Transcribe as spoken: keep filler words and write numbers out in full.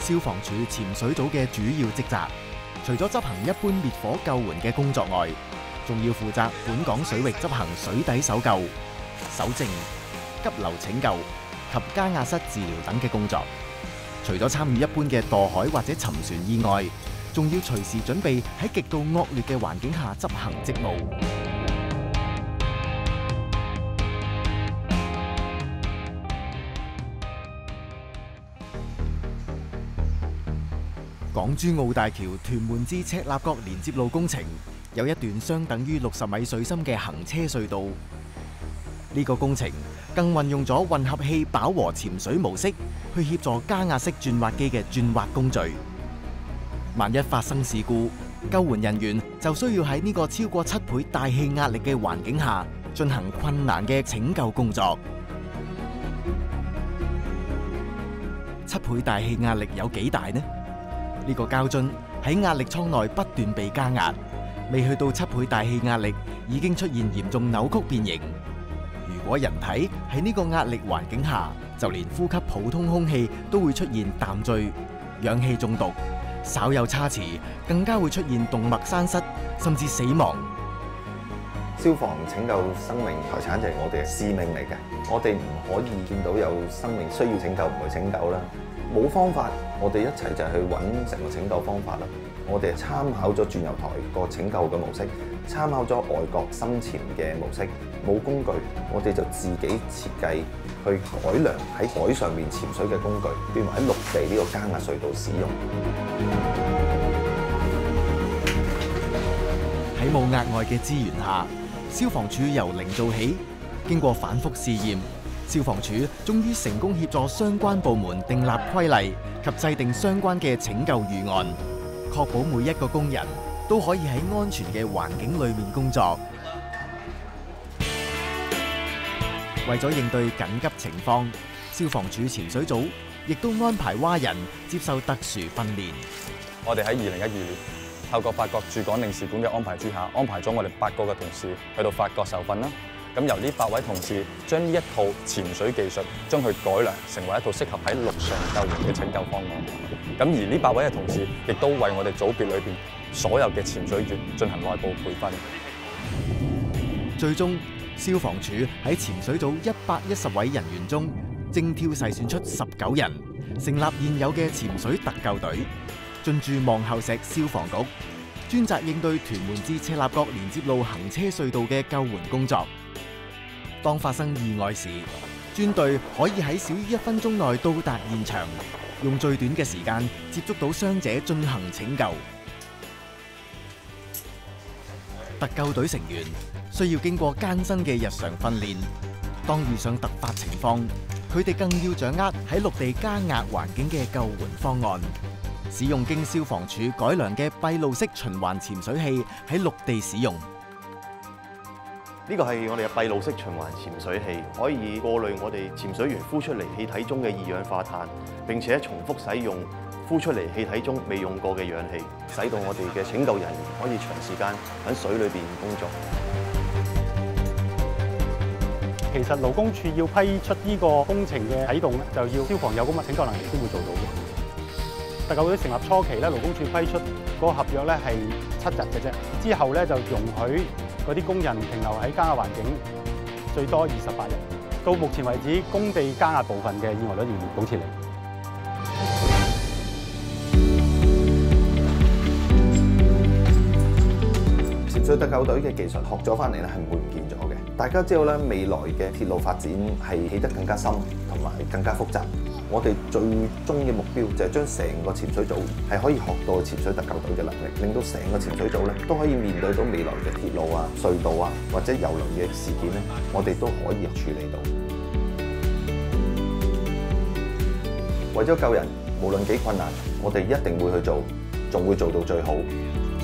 消防處潛水組嘅主要職責，除咗執行一般滅火救援嘅工作外，仲要負責本港水域執行水底搜救、搜證、急流拯救及加壓室治療等嘅工作。除咗參與一般嘅墮海或者沉船意外，仲要隨時準備喺極度惡劣嘅環境下執行職務。港珠澳大橋屯門至赤鱲角連接路工程有一段相等於六十米水深嘅行車隧道。呢個工程更運用咗混合氣飽和潛水模式，去協助加壓式鑽挖機嘅鑽挖工序。萬一發生事故，救援人員就需要喺呢個超過七倍大氣壓力嘅環境下進行困難嘅拯救工作。七倍大氣壓力有幾大呢？呢個膠樽喺壓力艙內不斷被加壓，未去到七倍大氣壓力，已經出現嚴重扭曲變形。如果人體喺呢個壓力環境下，就連呼吸普通空氣都會出現淡醉、氧氣中毒，稍有差池，更加會出現動脈栓塞，甚至死亡。 消防拯救生命財產就係我哋嘅使命嚟嘅，我哋唔可以見到有生命需要拯救唔去拯救啦。冇方法，我哋一齊就去揾成個拯救方法啦。我哋參考咗鑽油台個拯救嘅模式，參考咗外國深潛嘅模式。冇工具，我哋就自己設計去改良喺海上面潛水嘅工具，變為喺陸地呢個加壓隧道使用。 喺冇額外嘅資源下，消防處由零做起，經過反覆試驗，消防處終於成功協助相關部門訂立規例及制定相關嘅拯救預案，確保每一個工人都可以喺安全嘅環境裏面工作。為咗應對緊急情況，消防處潛水組亦都安排蛙人接受特殊訓練。 我哋喺二零一二年透過法國駐港領事館嘅安排之下，安排咗我哋八個嘅同事去到法國受訓啦。咁由呢八位同事將呢一套潛水技術，將佢改良成為一套適合喺陸上救援嘅拯救方案。咁而呢八位嘅同事亦都為我哋組別裏邊所有嘅潛水員進行內部培訓。 最終，消防處喺潛水組一百一十位人員中，精挑細選出十九人，成立現有嘅潛水特救隊，進駐望后石消防局，專責應對屯門至赤鱲角連接路行車隧道嘅救援工作。當發生意外時，專隊可以喺少於一分鐘內到達現場，用最短嘅時間接觸到傷者進行拯救。特救隊成員需要經過艱辛嘅日常訓練，當遇上突發情況，佢哋更要掌握喺陸地加壓環境嘅救援方案，使用經消防處改良嘅閉路式循環潛水器喺陸地使用。 呢個係我哋嘅閉路式循環潛水器，可以過濾我哋潛水員呼出嚟氣體中嘅二氧化碳，並且重複使用呼出嚟氣體中未用過嘅氧氣，使到我哋嘅拯救人員可以長時間喺水裏邊工作。 其實勞工處要批出呢個工程嘅啟動咧，就要消防有咁嘅拯救能力先會做到嘅。特救隊成立初期咧，勞工處批出嗰個合約咧係七日嘅啫，之後咧就容許嗰啲工人停留喺加壓環境最多二十八日。到目前為止，工地加壓部分嘅意外率仍然保持零。 潛水特救隊嘅技術學咗翻嚟咧，係唔會唔見咗嘅。大家知道咧，未來嘅鐵路發展係起得更加深同埋更加複雜。我哋最終嘅目標就係將成個潛水組係可以學到潛水特救隊嘅能力，令到成個潛水組咧都可以面對到未來嘅鐵路啊、隧道啊或者郵輪嘅事件咧，我哋都可以處理到。為咗救人，無論幾困難，我哋一定會去做，仲會做到最好。